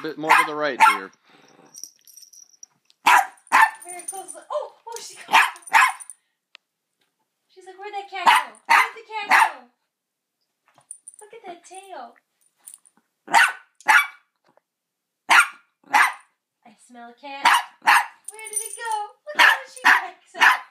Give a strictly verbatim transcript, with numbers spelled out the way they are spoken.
bit more to the right, dear. Very close. Oh, oh, she goes. She's like, where'd that cat go? Where'd the cat go? Look at that tail. I smell a cat. Where did it go? Look how she backs up.